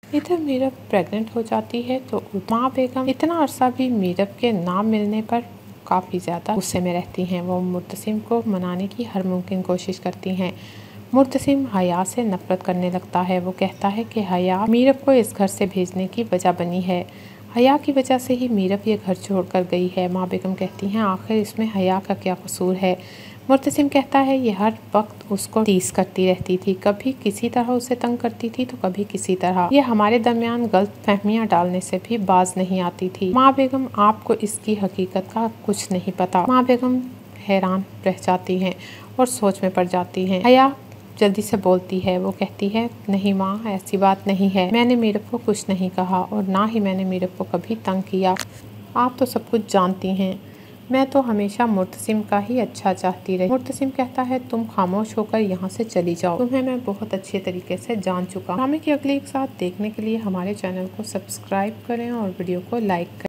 इधर मीरब प्रेग्नेंट हो जाती है तो माँ बेगम इतना अरसा भी मीरब के ना मिलने पर काफ़ी ज़्यादा गुस्से में रहती हैं। वो मुर्तसिम को मनाने की हर मुमकिन कोशिश करती हैं। मुर्तसिम हया से नफरत करने लगता है। वो कहता है कि हया मीरब को इस घर से भेजने की वजह बनी है। हया की वजह से ही मीरब ये घर छोड़कर गई है। माँ बेगम कहती हैं आखिर इसमें हया का क्या कसूर है। मुर्तसिम कहता है ये हर वक्त उसको टीस करती रहती थी, कभी किसी तरह उसे तंग करती थी तो कभी किसी तरह। ये हमारे दरमियान गलत फहमियाँ डालने से भी बाज नहीं आती थी। माँ बेगम आपको इसकी हकीकत का कुछ नहीं पता। माँ बेगम हैरान रह जाती हैं और सोच में पड़ जाती हैं। हया जल्दी से बोलती है। वो कहती है नहीं माँ, ऐसी बात नहीं है, मैंने मीरब को कुछ नहीं कहा और ना ही मैंने मीरब को कभी तंग किया। आप तो सब कुछ जानती हैं, मैं तो हमेशा मुर्तसिम का ही अच्छा चाहती रही। मुर्तसिम कहता है तुम खामोश होकर यहाँ से चली जाओ, तुम्हें मैं बहुत अच्छे तरीके से जान चुका। ड्रामे की अगली एक साथ देखने के लिए हमारे चैनल को सब्सक्राइब करें और वीडियो को लाइक करें।